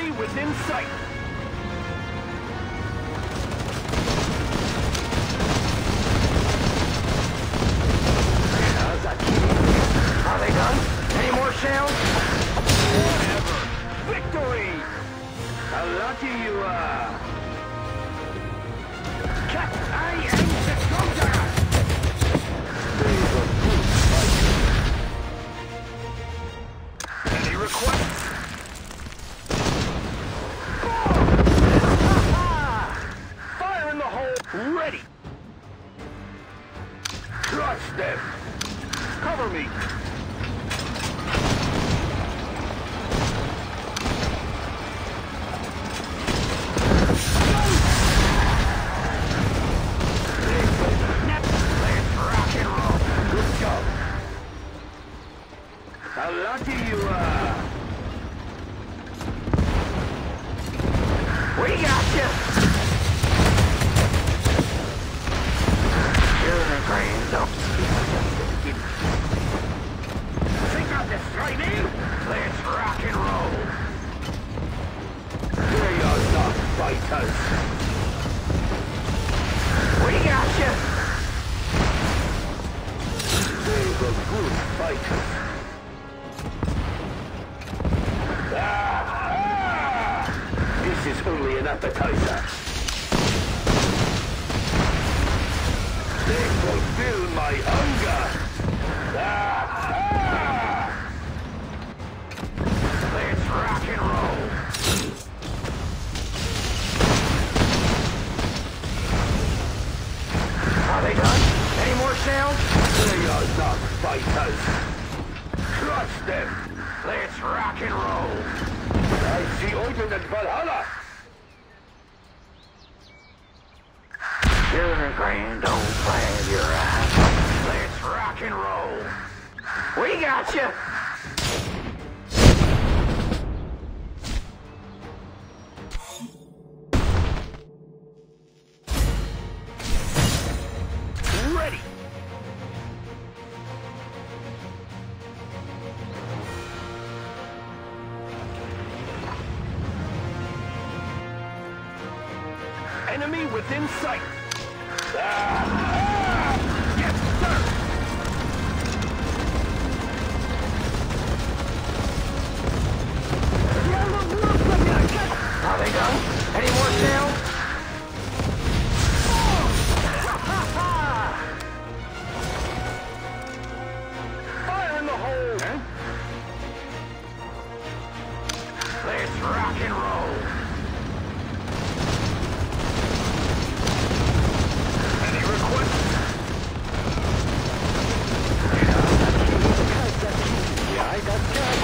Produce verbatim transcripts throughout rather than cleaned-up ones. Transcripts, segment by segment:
Enemy within sight. Are they done? Any more shells? Whatever. Victory! How lucky you are. Cat, I am the soldier! Any requests? Fire in the hole! Ready! Crush them! Cover me! How lucky you are! We got you! You're a grand dog. Think I'll destroy me? Let's rock and roll. Here you are, fighters. We got you! They were good fighters. Ah, ah! This is only an appetizer. They fulfill my hunger. Ah, ah! Let's rock and roll. Are they done? Any more shells? They are not fighters. Crush them. Let's rock and roll. I see Odin and Valhalla. You're a grand old flag, you're right. Let's rock and roll. We got you. Ready. Enemy within sight. Ah, ah! Yes, sir. Are they done? Any more shells? Fire in the hole. Huh? Let's rock and roll. Any requests? Yeah, I got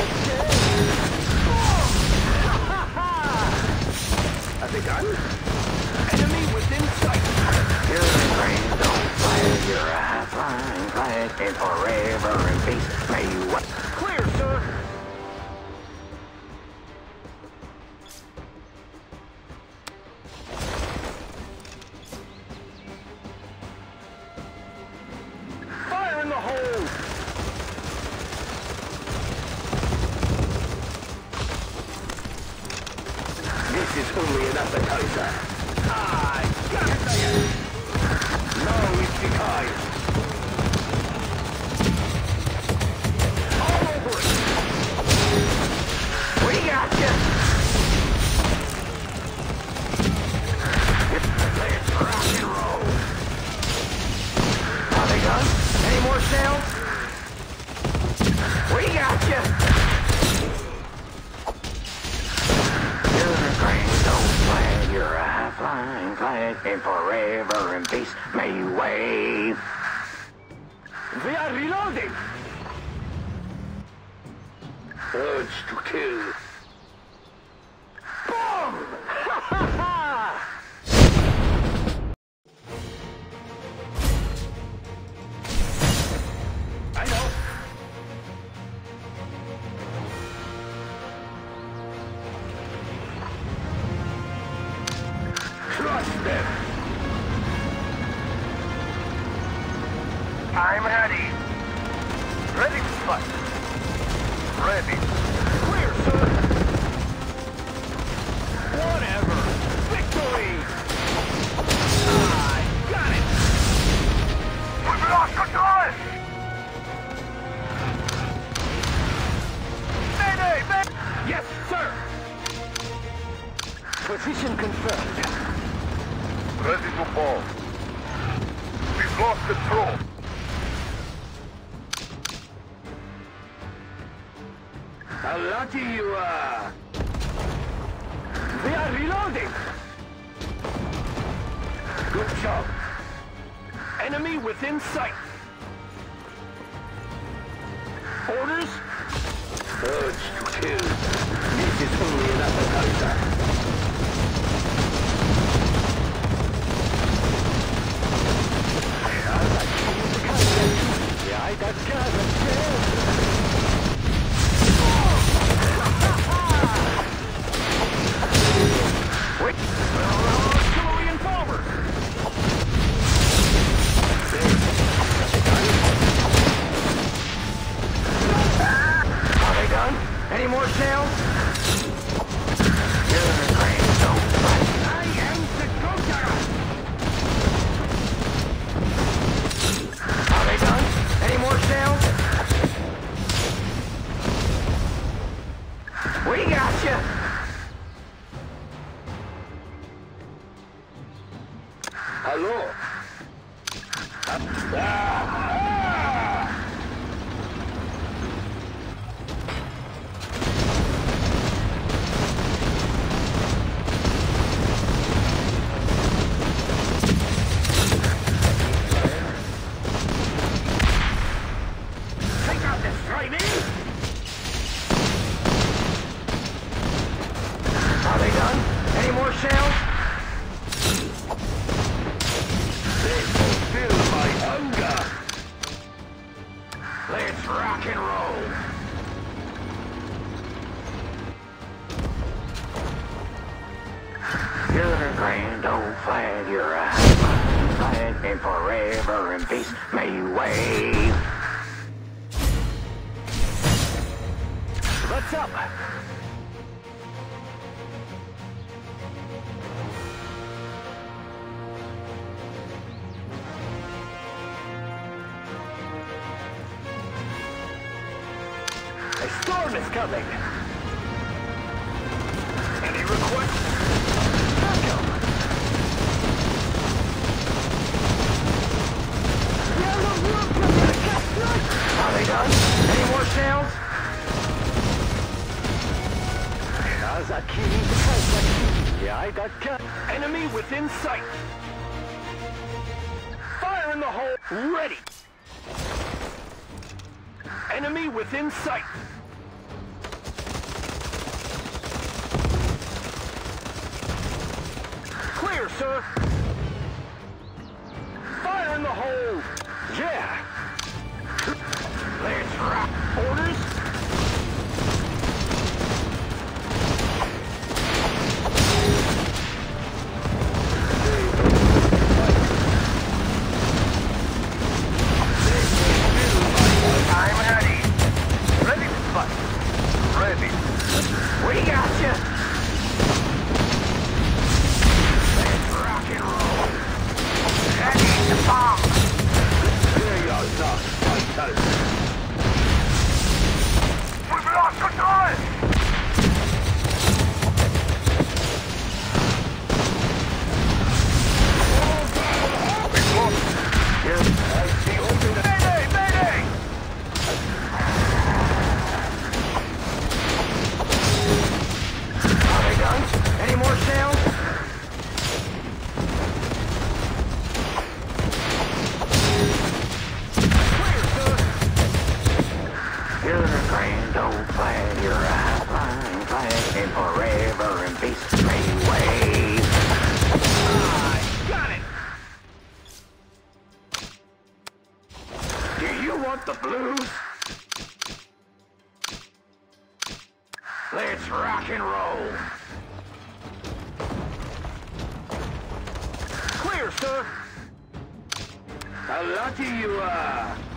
Are they done? Enemy within sight. You're a grand old flag, you're a high-flying flag, and forever in peace may you what? Clear, sir. Fire in the hole. This is only an appetizer. Ah, got it again. Now it's the time. All over it. We got you. Let's rock and roll. Are they done? Any more shells? We got you. You're a grand old flag, you're a high-flying flag, and forever in peace may you wave. They are reloading. Urge to kill. Boom! Ha ha ha! I know. Crush them. I'm ready. Ready to fight. Ready. Clear, sir. Position confirmed. Ready to fall. We've lost control. How lucky you are! They are reloading! Good job. Enemy within sight. Orders? Urge to kill. This is only an appetizer. Yeah, I got covered. Wait! Artillery and power! Are they done? Any more shells? You're the train, don't fight. I am the Joker! Are they done? Any more shells? We got you! Hello? Ah! Ah! Take out this trainee! Are they done? Any more shells? They fulfill my hunger! Let's rock and roll! You're the grand old flag, you're a high flag, and forever in peace may you wave. What's up? A storm is coming! Any requests? Backup! Are they done? Any more shells? Yeah, I got cut. Enemy within sight! Fire in the hole! Ready! Enemy within sight! Clear, sir! Fire in the hole! Yeah! Let's rock! Orders? I'm ready. Ready to fight. Ready. We got you! Let's rock and roll! Ready to bomb! There you're not, fighters! We've lost control! We've lost. I see open. Mayday! Mayday! Are they done? Any more shells? You're the grand old flag, you're a high-flying flag, and forever in peace may you wave. I got it! Do you want the blues? Let's rock and roll. Clear, sir! How lucky you are!